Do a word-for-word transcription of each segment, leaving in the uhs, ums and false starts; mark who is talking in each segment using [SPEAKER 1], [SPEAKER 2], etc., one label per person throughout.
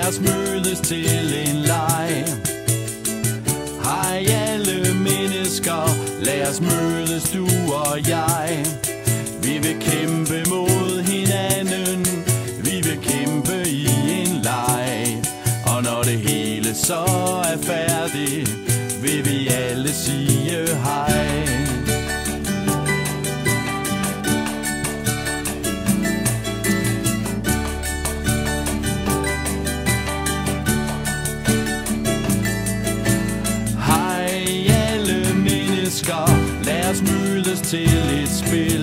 [SPEAKER 1] os mødes til en leg. Hej alle mennesker, lad os mødes du og jeg. Vi vil kæmpe mod hinanden, vi vil kæmpe i en leg. Og når det hele så er færdigt, vil vi alle sige hej. Lad os mødes til et spil.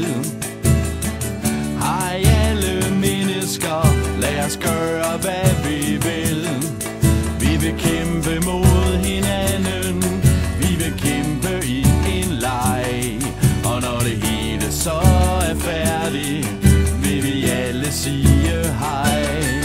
[SPEAKER 1] Hej alle mennesker, lad os gøre hvad vi vil. Vi vil kæmpe mod hinanden, vi vil kæmpe i en leg. Og når det hele så er færdigt, vil vi alle sige hej.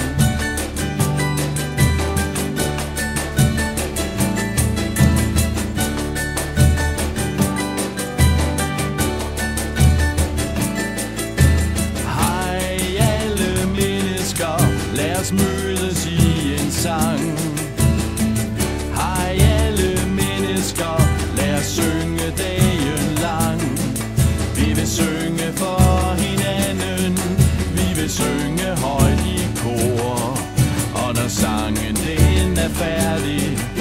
[SPEAKER 1] Lad os mødes i en sang. Hej alle mennesker, lad os synge dagen lang. Vi vil synge for hinanden, vi vil synge højt i kor. Og når sangen den er færdig,